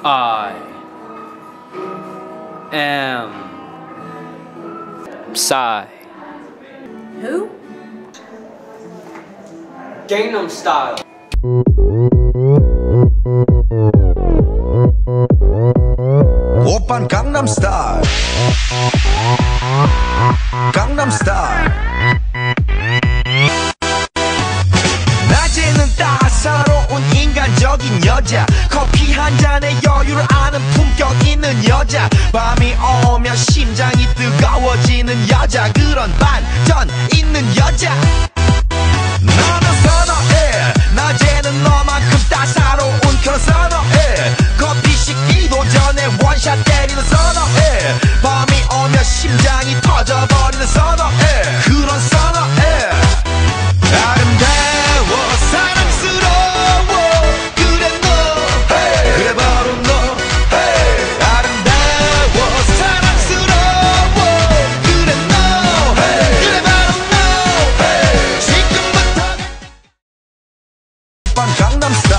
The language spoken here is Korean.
I am Psy. Who? Gangnam Style. 오빤 강남 스타일. 강남 스타일. 낮에는 따사로운 인간적인 여자, 커피 한 잔에 여유를 아는 품격 있는 여자, 밤이 오면 심장이 뜨거워지는 여자, 그런 반전 있는 여자 너는 선호해. 낮에는 너만큼 따사로운 그런 선호해. 커피 식기도 전에 원샷 때리는 선호해. 밤이 오면 심장이 터져버리는 선호해. 그런 선호해. 아름다워 사랑스러워 그래 너 hey. 그래 바로 너 hey. 아름다워 사랑스러워 그래 너 hey. 그래 바로 너 hey. 지금부터 강남 스타일.